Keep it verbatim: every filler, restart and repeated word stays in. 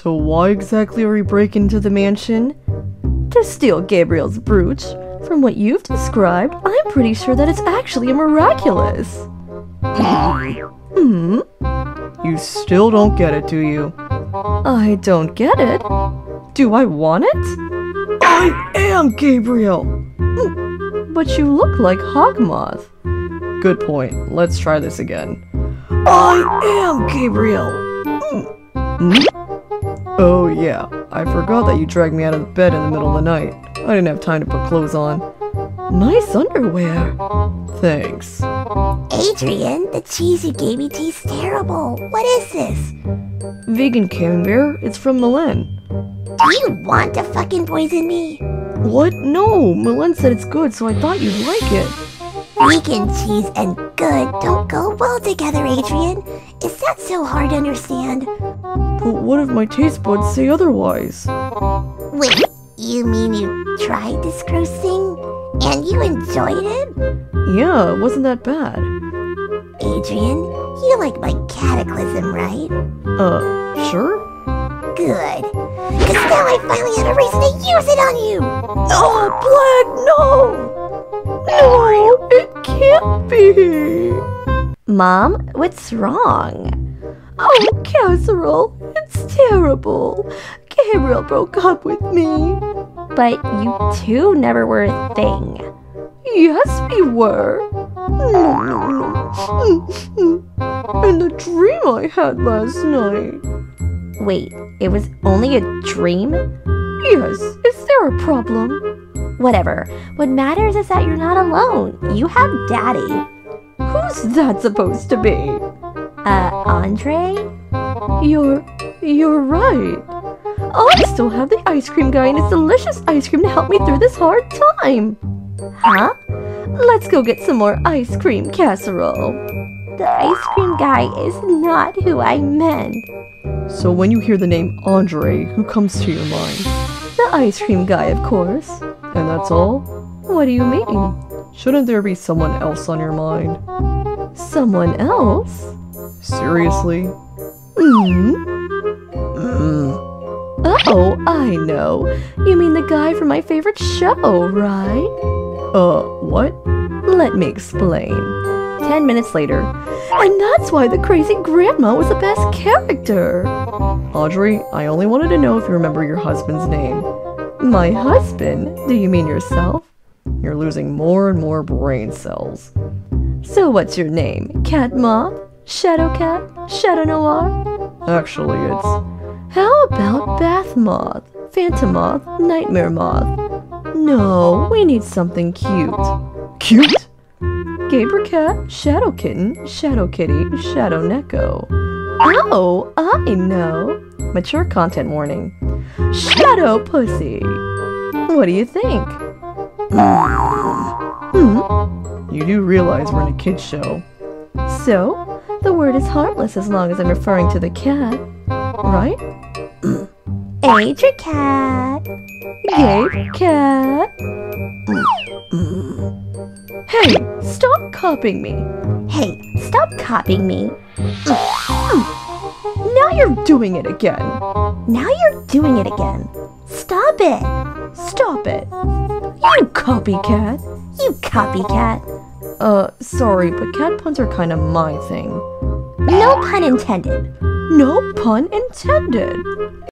So why exactly are we breaking into the mansion? To steal Gabriel's brooch. From what you've described, I'm pretty sure that it's actually a miraculous. Hmm? You still don't get it, do you? I don't get it. Do I want it? I am Gabriel! But you look like Hogmoth. Good point. Let's try this again. I am Gabriel! Hmm? Oh yeah, I forgot that you dragged me out of bed in the middle of the night. I didn't have time to put clothes on. Nice underwear. Thanks. Adrien, the cheese you gave me tastes terrible. What is this? Vegan camembert. It's from Milan. Do you want to fucking poison me? What? No, Milan said it's good, so I thought you'd like it. Vegan cheese and good don't go well together, Adrien. Is that so hard to understand? But what if my taste buds say otherwise? Wait, you mean you tried this gross thing? And you enjoyed it? Yeah, it wasn't that bad. Adrien, you like my cataclysm, right? Uh, sure? Good. Because now I finally have a reason to use it on you! Oh, Black, no! No, it can't be! Mom, what's wrong? Oh, Casserole, it's terrible. Gabriel broke up with me. But you two never were a thing. Yes, we were. In the dream I had last night. Wait, it was only a dream? Yes, is there a problem? Whatever. What matters is that you're not alone. You have Daddy. Who's that supposed to be? Uh, Andre? You're... you're right. I still have the ice cream guy and his delicious ice cream to help me through this hard time. Huh? Let's go get some more ice cream, Casserole. The ice cream guy is not who I meant. So when you hear the name Andre, who comes to your mind? The ice cream guy, of course. And that's all? What do you mean? Shouldn't there be someone else on your mind? Someone else? Seriously? Hmm? Mm. Oh, I know. You mean the guy from my favorite show, right? Uh, what? Let me explain. Ten minutes later. And that's why the crazy grandma was the best character. Audrey, I only wanted to know if you remember your husband's name. My husband? Do you mean yourself? You're losing more and more brain cells. So what's your name? Cat Moth? Shadow Cat? Shadow Noir? Actually, it's... How about Bath Moth? Phantom Moth? Nightmare Moth? No, we need something cute. Cute? Gaber Cat? Shadow Kitten? Shadow Kitty? Shadow Neko? Oh, I know. Mature content warning. Shadow Pussy. What do you think? Hmm? You do realize we're in a kid's show. So, the word is harmless as long as I'm referring to the cat, right? Adria Cat. Gabe Cat. Hey, stop copying me. Hey, stop copying me. Now you're doing it again. Now you're doing it again. Stop it. Stop it. You copycat. You copycat. Uh, sorry, but cat puns are kind of my thing. No pun intended. No pun intended.